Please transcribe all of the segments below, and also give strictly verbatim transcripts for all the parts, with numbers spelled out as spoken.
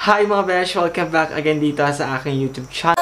Hi mga besh! Welcome back again dito sa aking YouTube channel.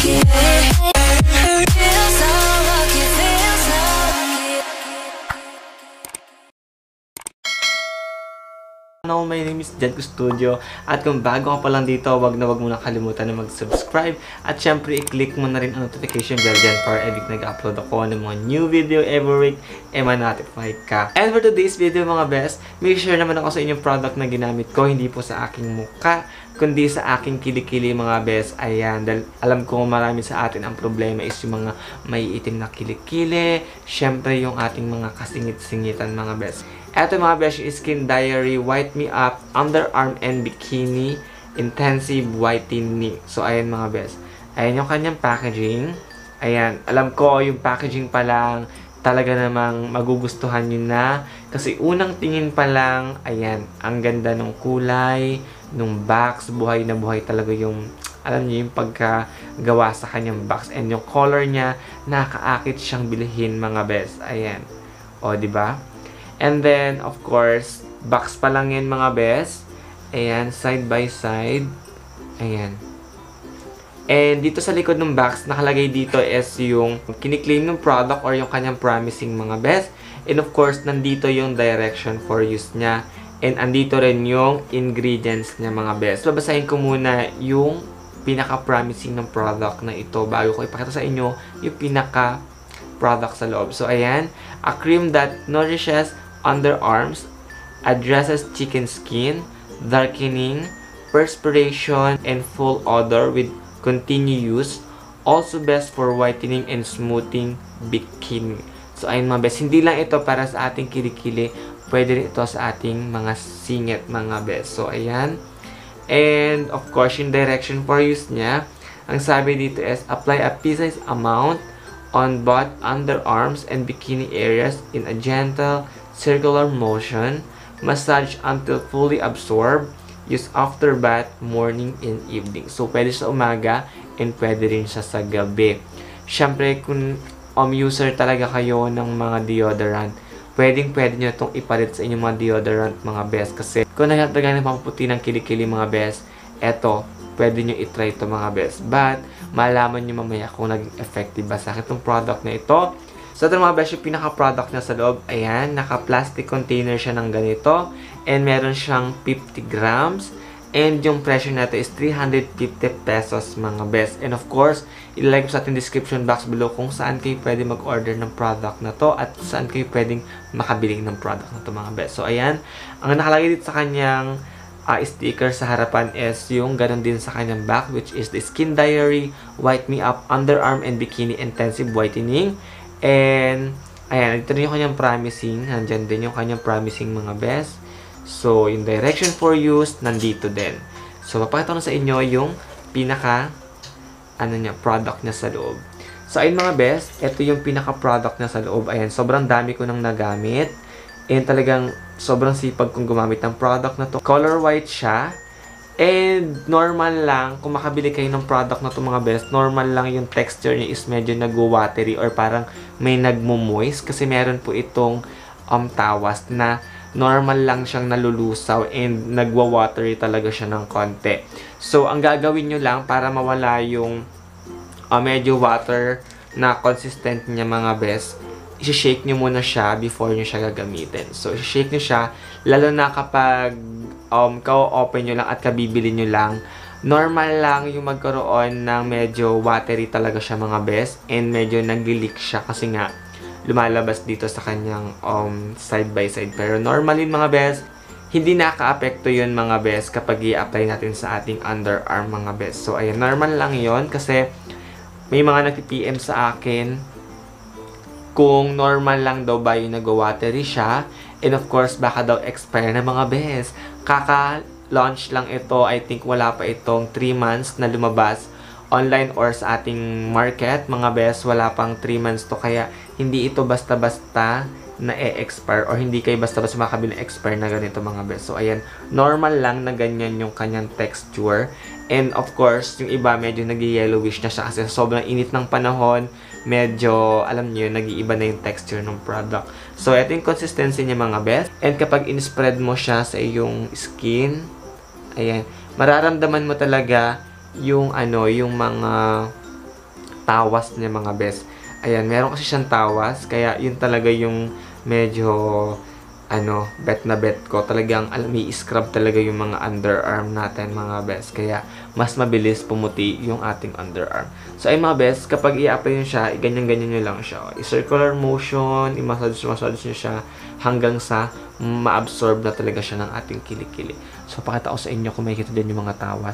My name is Jed Custodio at kung bago ka pa lang dito, wag na wag mo na kalimutan na mag-subscribe at syempre i-click mo na rin ang notification bell dyan para every nag-upload ako ng mga new video every week ay ma-notify ka. And for today's video mga best, make sure naman ako sa inyong product na ginamit ko, hindi po sa aking muka kundi sa aking kilikili mga best. Ayan, dahil alam ko marami sa atin ang problema is yung mga may itim na kilikili, syempre yung ating mga kasingit-singitan mga best. Eto mga best, yung Skin Diary White Me Up Underarm and Bikini Intensive Whitening. So ayan mga best, ayan yung kanyang packaging. Ayan, alam ko yung packaging pa lang talaga namang magugustuhan nyo na. Kasi unang tingin pa lang, ayan, ang ganda ng kulay, nung box, buhay na buhay talaga yung, alam niyo yung pagkagawa sa kanyang box. And yung color niya, nakaakit siyang bilhin mga best. Ayan. O, diba? And then, of course, box pa lang yan mga best. Ayan, side by side. Ayan. And dito sa likod ng box, nakalagay dito is yung kiniklaim ng product or yung kanyang promising mga best. And of course, nandito yung direction for use niya. And andito rin yung ingredients niya mga best. So, babasahin ko muna yung pinaka-promising ng product na ito bago ko ipakita sa inyo yung pinaka-product sa loob. So, ayan. A cream that nourishes underarms, addresses chicken skin, darkening, perspiration, and full odor with continued use. Also best for whitening and smoothing bikini. So, ayun mga best. Hindi lang ito para sa ating kilikili. Pwede rin ito sa ating mga singit mga best. So, ayan. And, of course, yung direction for use niya. Ang sabi dito is, apply a precise amount on both underarms and bikini areas in a gentle, circular motion. Massage until fully absorbed. Use after bath, morning and evening. So, pwede sa umaga and pwede rin siya sa gabi. Siyempre, kung um, user talaga kayo ng mga deodorant, pwedeng pwede nyo itong ipalit sa inyong mga deodorant mga best. Kasi kung nagtatagal ng pampaputi ng kilikili mga best, eto, pwede nyo itry ito mga best. But, malaman nyo mamaya kung naging effective ba sa akin itong product na ito. So, ito mga best, yung pinaka-product niya sa loob, ayan, naka-plastic container siya ng ganito. And meron siyang fifty grams. And yung presyo natin is three hundred fifty pesos mga best. And of course, ilalagay ko sa ating description box below kung saan kayo pwede mag-order ng product na to at saan kayo pwedeng makabili ng product na to mga best. So, ayan. Ang nakalagay dito sa kanyang uh, sticker sa harapan is yung ganun din sa kanyang back, which is the Skin Diary White Me Up Underarm and Bikini Intensive Whitening. And, ayan. Ito rin yung kanyang promising. Nandyan din yung kanyang promising mga best. So, yung direction for use, nandito din. So, papakita ko na sa inyo yung pinaka, ano niya, product niya sa loob. So, ayun mga best, ito yung pinaka-product niya sa loob. Ayan, sobrang dami ko nang nagamit. And talagang sobrang sipag kong gumamit ng product na to. Color white siya. And normal lang, kung makabili kayo ng product na to mga best, normal lang yung texture niya is medyo nag-watery or parang may nagmo-moist. Kasi meron po itong um, tawas na normal lang siyang nalulusaw and nagwa-watery talaga siya ng konti. So, ang gagawin nyo lang para mawala yung uh, medyo water na consistent niya mga best, i-shake nyo muna siya before nyo siya gagamitin. So, i-shake nyo siya, lalo na kapag um, ka-open nyo lang at kabibili nyo lang, normal lang yung magkaroon ng medyo watery talaga siya mga best and medyo nagli-leak siya kasi nga lumalabas dito sa kanyang um, side by side. Pero normally mga best, hindi naka-apekto yun mga best kapag i-apply natin sa ating underarm mga best. So, ayan, normal lang yun kasi may mga nag-P M sa akin kung normal lang daw ba yung nag-watery siya. And of course, baka daw expire na mga best. Kaka-launch lang ito. I think wala pa itong three months na lumabas online or sa ating market mga best, wala pang three months to, kaya hindi ito basta-basta na e-expire or hindi kayo basta-basta makabili ng expire na ganito mga best. So ayan, normal lang na ganyan yung kanyang texture. And of course, yung iba medyo nag-yellowish na siya kasi sobrang init ng panahon, medyo alam niyo nag-iiba na yung texture ng product. So ito yung consistency niya mga best. And kapag in-spread mo siya sa iyong skin, ayan, mararamdaman mo talaga yung ano, yung mga tawas niya mga best. Ayan, meron kasi siyang tawas, kaya yun talaga yung medyo ano, bet na bet ko. Talagang alam, i-scrub talaga yung mga underarm natin mga best. Kaya mas mabilis pumuti yung ating underarm. So ay mga best, kapag i-apply nyo siya, ganyan-ganyan nyo lang siya. I-circular motion, i-massage-massage nyo siya hanggang sa ma-absorb na talaga siya ng ating kilikili. So pakita ko sa inyo kung makikita din yung mga tawas.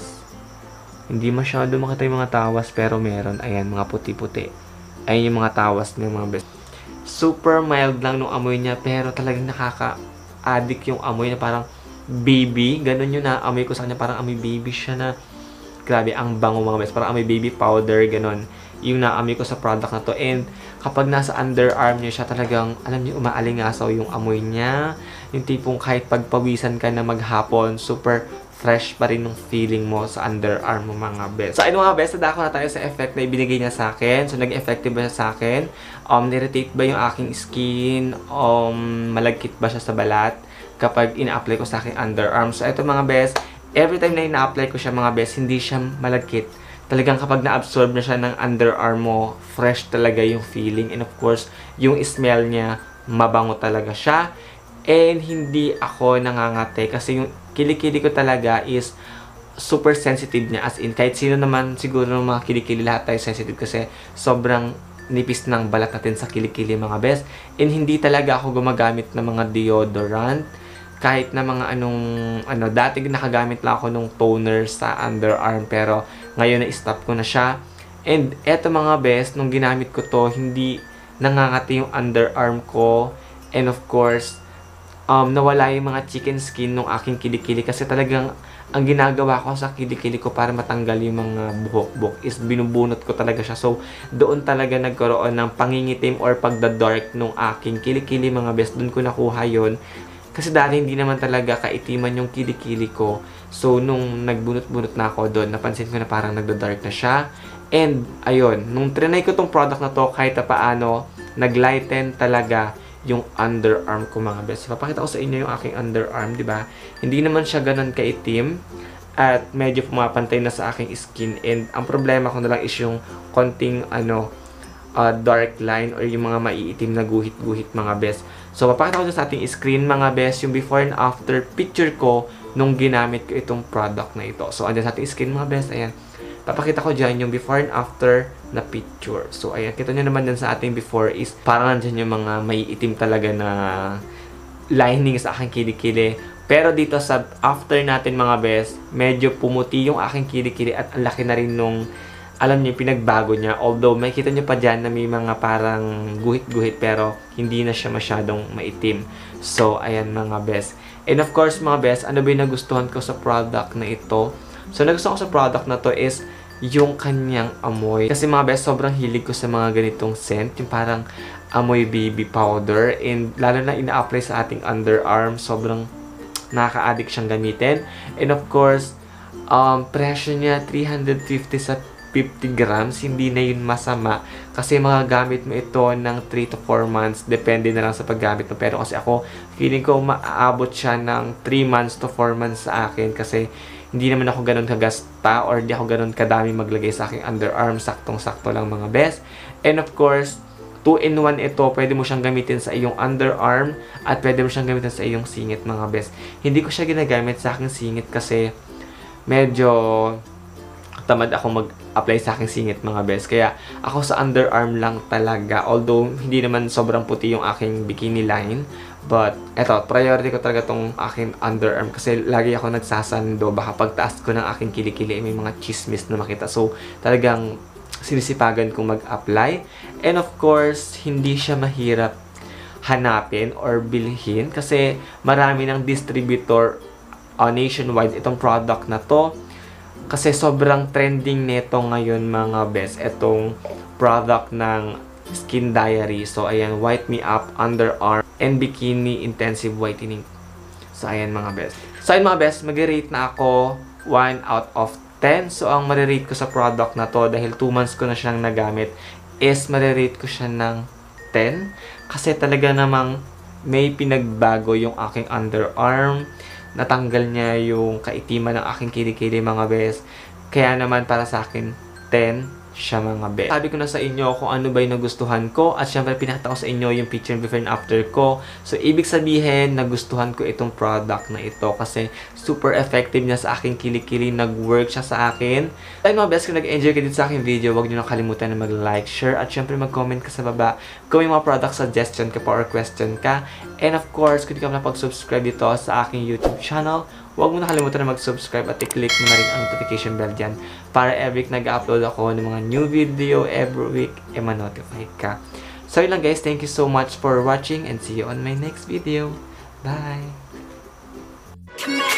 Hindi masyado makita yung mga tawas, pero meron. Ayan, mga puti-puti. Ayan yung mga tawas ng mga best. Super mild lang nung amoy niya, pero talagang nakaka-addict yung amoy na parang baby. Ganun yung na-amoy ko sa kanya, parang amoy baby siya na grabe, ang bango mga best. Parang amoy baby powder, ganun. Yung na-amoy ko sa product na to. And kapag nasa underarm niya siya, talagang, alam niyo, umaalingasaw yung amoy niya. Yung tipong kahit pagpawisan ka na maghapon, super fresh pa rin yung feeling mo sa underarm mo mga best. So, ayun mga best, nadako na tayo sa effect na ibinigay niya sa akin. So, nag-effective ba siya sa akin? Um, nirritate ba yung aking skin? Um, malagkit ba siya sa balat? Kapag ina-apply ko sa aking underarm. So, ito mga best, every time na ina-apply ko siya mga best, hindi siya malagkit. Talagang kapag na-absorb na siya ng underarm mo, fresh talaga yung feeling. And of course, yung smell niya, mabango talaga siya. And hindi ako nangangate kasi yung kilikili ko talaga is super sensitive niya. As in, kahit sino naman siguro ng mga kilikili, lahat tayo sensitive kasi sobrang nipis ng balat natin sa kilikili mga best. And hindi talaga ako gumagamit ng mga deodorant. Kahit na mga anong, ano, dati nakagamit lang ako nung toner sa underarm pero ngayon na-stop ko na siya. And eto mga best, nung ginamit ko to, hindi nangangati yung underarm ko. And of course, Um, nawala yung mga chicken skin ng aking kilikili kasi talagang ang ginagawa ko sa kilikili ko para matanggal yung mga buhok-buhok is binubunot ko talaga siya. So, doon talaga nagkaroon ng pangingitim or pagda-dark nung aking kilikili mga best. Doon ko nakuha yon. Kasi dati hindi naman talaga kaitiman yung kilikili ko. So, nung nagbunot-bunot na ako doon, napansin ko na parang nagda-dark na siya. And, ayun, nung trinay ko tong product na to, kahit na paano, naglighten talaga yung underarm ko mga best. Papakita ko sa inyo yung aking underarm, di ba? Hindi naman siya ganun kaitim at medyo pumapantay na sa aking skin. And ang problema ko na lang is yung konting ano, uh, dark line or yung mga maiitim na guhit-guhit mga best. So papakita ko sa ating screen mga best yung before and after picture ko nung ginamit ko itong product na ito. So andyan sa ating screen mga best, ayan. Papakita ko dyan yung before and after na picture. So, ayan. Kita nyo naman dyan sa ating before is parang nandyan yung mga may itim talaga na lining sa aking kilikili. Pero dito sa after natin mga best, medyo pumuti yung aking kilikili at ang laki na rin nung, alam niyo, pinagbago niya. Although, makikita nyo pa dyan na may mga parang guhit-guhit pero hindi na siya masyadong maitim. So, ayan mga best. And of course mga best, ano ba yung nagustuhan ko sa product na ito? So, nagustuhan ko sa product na to is yung kanyang amoy. Kasi mga best, sobrang hilig ko sa mga ganitong scent. Yung parang amoy baby powder. And lalo na ina-apply sa ating underarm. Sobrang nakaka-addict siyang gamitin. And of course, um, presyo niya three hundred fifty sa fifty grams. Hindi na yun masama. Kasi magagamit mo ito ng three to four months. Depende na lang sa paggamit mo. Pero kasi ako, feeling ko maaabot siya ng three months to four months sa akin. Kasi hindi naman ako ganun kagasta or di ako ganun kadami maglagay sa aking underarm. Saktong-sakto lang mga best. And of course, two in one ito. Pwede mo siyang gamitin sa iyong underarm at pwede mo siyang gamitin sa iyong singit mga best. Hindi ko siya ginagamit sa aking singit kasi medyo tamad ako mag-apply sa aking singit mga best. Kaya ako sa underarm lang talaga. Although hindi naman sobrang puti yung aking bikini line. But, eto, priority ko talaga tong aking underarm kasi lagi ako nagsasando. Baka pagtaas ko ng aking kilikili, may mga chismis na makita. So, talagang sinisipagan kong mag-apply. And of course, hindi siya mahirap hanapin or bilhin kasi marami ng distributor uh, nationwide itong product na to. Kasi sobrang trending nito ngayon mga best. Itong product ng Skin Diary. So, ayan, White Me Up Underarm and Bikini Intensive Whitening. So, ayan mga best. So, ayan mga best, mag-rate na ako one out of ten. So, ang marirate ko sa product na to, dahil two months ko na siyang nagamit, is marirate ko siya ng ten. Kasi talaga namang may pinagbago yung aking underarm. natanggal niya yung kaitiman ng aking kilikili mga bes. Kaya naman para sa akin, ten siya mga bes. Sabi ko na sa inyo kung ano ba yung nagustuhan ko at syempre pinakita ko sa inyo yung picture before and after ko. So ibig sabihin nagustuhan ko itong product na ito kasi super effective niya sa aking kilikili, nag-work siya sa akin. Ay mga best, kung nag-enjoy ka dito sa aking video, huwag niyo na kalimutan na mag-like, share at syempre mag-comment ka sa baba kung may mga product suggestion ka pa or question ka. And of course, kung di ka na pag-subscribe dito sa aking YouTube channel, huwag mo na kalimutan na mag-subscribe at i-click mo na rin ang notification bell dyan para every week nag-upload ako ng mga new video every week, e ma-notify ka. So yun lang guys, thank you so much for watching and see you on my next video. Bye!